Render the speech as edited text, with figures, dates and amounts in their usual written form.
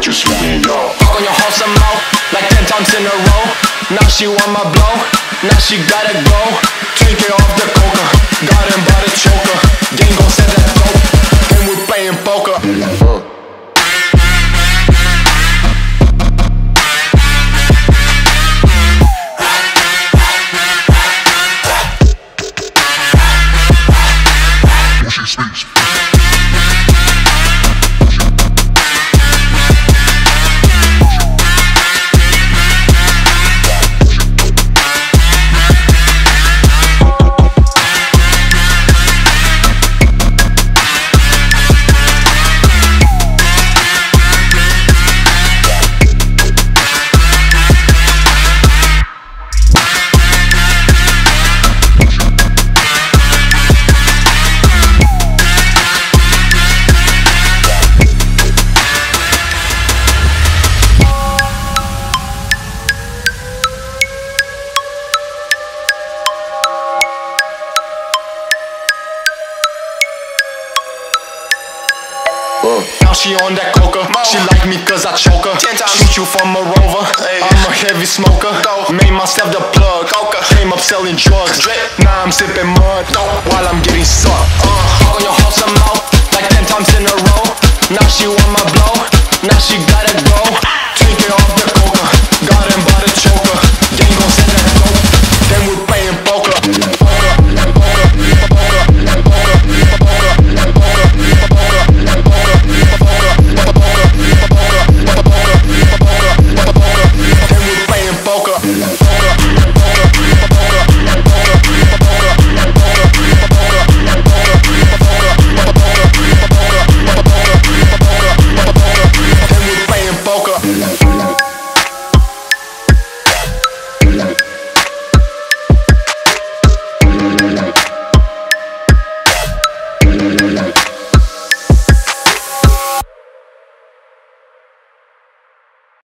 you see me, yo. Fuck on your hoe some more, like 10 times in a row. Now she want my blow, now she gotta go. Take it off the coca, got him by the choker. Gang gon' set that dope, and we playing poker. Now she on that coca, she like me cause I choke her. Shoot you from a rover, I'm a heavy smoker. Made myself the plug, came up selling drugs. Now I'm sipping mud, while I'm getting sucked. Fuck on your hoe some more, like 10 times in a row. Now she want my blow, now she gotta go. Take it off the